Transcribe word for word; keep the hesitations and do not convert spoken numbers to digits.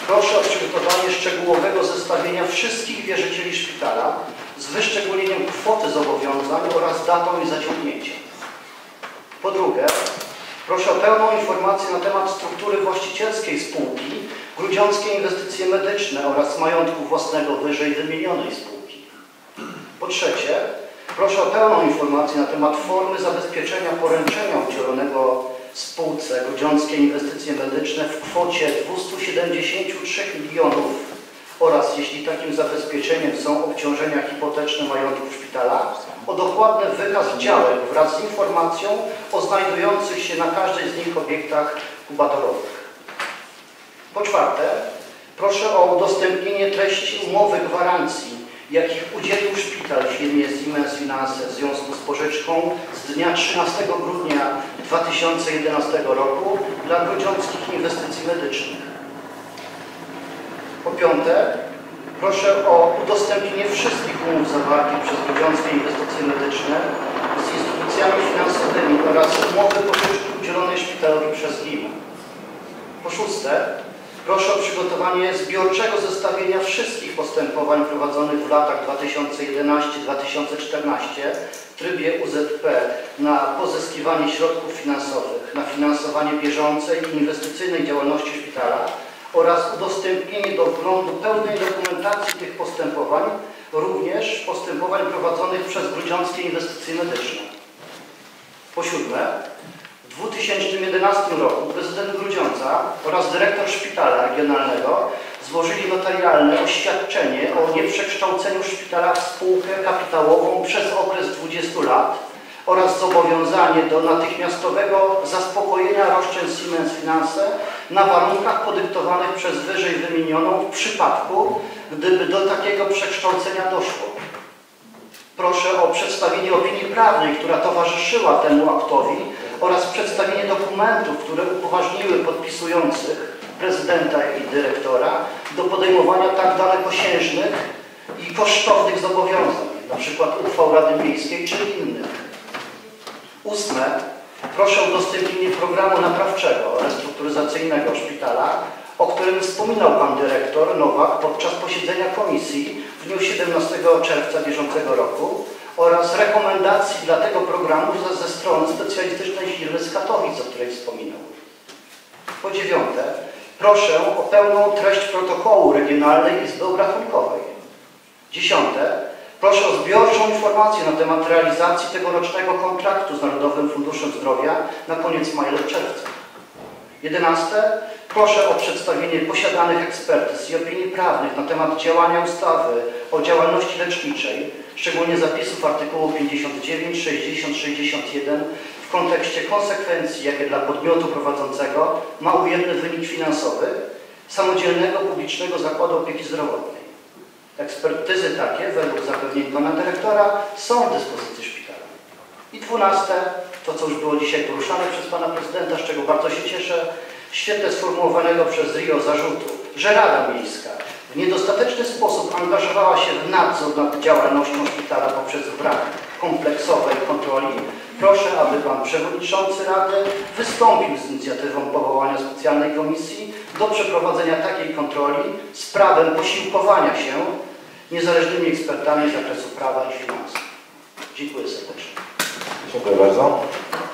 proszę o przygotowanie szczegółowego zestawienia wszystkich wierzycieli szpitala z wyszczególnieniem kwoty zobowiązań oraz datą i zaciągnięcia. Po drugie, proszę o pełną informację na temat struktury właścicielskiej spółki Grudziąckie Inwestycje Medyczne oraz majątku własnego wyżej wymienionej spółki. Po trzecie, proszę o pełną informację na temat formy zabezpieczenia poręczenia udzielonego spółce Grudziąckie Inwestycje Medyczne w kwocie dwustu siedemdziesięciu trzech milionów oraz, jeśli takim zabezpieczeniem są obciążenia hipoteczne majątku szpitala, o dokładny wykaz działek wraz z informacją o znajdujących się na każdej z nich obiektach kubatorowych. Po czwarte, proszę o udostępnienie treści umowy gwarancji, jakich udzielił szpital firmie Siemens Finanse w związku z pożyczką z dnia trzynastego grudnia dwa tysiące jedenastego roku dla Grudziąckich Inwestycji Medycznych. Po piąte, proszę o udostępnienie wszystkich umów zawartych przez Grudziąckie Inwestycje Medyczne z instytucjami finansowymi oraz umowy pożyczki udzielonej szpitalowi przez G I M. Po szóste, proszę o przygotowanie zbiorczego zestawienia wszystkich postępowań prowadzonych w latach dwa tysiące jedenastym do dwa tysiące czternastego w trybie U Z P na pozyskiwanie środków finansowych, na finansowanie bieżącej i inwestycyjnej działalności szpitala oraz udostępnienie do wglądu pełnej dokumentacji tych postępowań, również postępowań prowadzonych przez Grudziąckie Inwestycje Medyczne. Po siódme, w dwa tysiące jedenastym roku prezydent Grudziądza oraz dyrektor szpitala regionalnego złożyli notarialne oświadczenie o nieprzekształceniu szpitala w spółkę kapitałową przez okres dwudziestu lat oraz zobowiązanie do natychmiastowego zaspokojenia roszczeń Siemens Finanse na warunkach podyktowanych przez wyżej wymienioną w przypadku, gdyby do takiego przekształcenia doszło. Proszę o przedstawienie opinii prawnej, która towarzyszyła temu aktowi oraz przedstawienie dokumentów, które upoważniły podpisujących, prezydenta i dyrektora, do podejmowania tak dalekosiężnych i kosztownych zobowiązań, np. uchwał Rady Miejskiej czy innych. Ósme, proszę o udostępnienie programu naprawczego, restrukturyzacyjnego szpitala, o którym wspominał pan dyrektor Nowak podczas posiedzenia komisji w dniu siedemnastego czerwca bieżącego roku oraz rekomendacji dla tego programu ze, ze strony specjalistycznej firmy z Katowic, o której wspominał. Po dziewiąte, proszę o pełną treść protokołu Regionalnej Izby Obrachunkowej. Dziesiąte, proszę o zbiorczą informację na temat realizacji tegorocznego kontraktu z Narodowym Funduszem Zdrowia na koniec maja lub czerwca. Jedenaste, proszę o przedstawienie posiadanych ekspertyz i opinii prawnych na temat działania ustawy o działalności leczniczej, szczególnie zapisów artykułów pięćdziesiąt dziewięć, sześćdziesiąt, sześćdziesiąt jeden w kontekście konsekwencji, jakie dla podmiotu prowadzącego ma ujemny wynik finansowy samodzielnego publicznego zakładu opieki zdrowotnej. Ekspertyzy takie, według zapewnień pana dyrektora, są w dyspozycji szpitala. I dwunaste, to co już było dzisiaj poruszane przez pana prezydenta, z czego bardzo się cieszę, świetnie sformułowanego przez R I O zarzutu, że Rada Miejska w niedostateczny sposób angażowała się w nadzór nad działalnością szpitala poprzez brak kompleksowej kontroli. Proszę, aby pan przewodniczący Rady wystąpił z inicjatywą powołania specjalnej komisji do przeprowadzenia takiej kontroli z prawem posiłkowania się niezależnymi ekspertami z zakresu prawa i finansów. Dziękuję serdecznie. Dziękuję bardzo.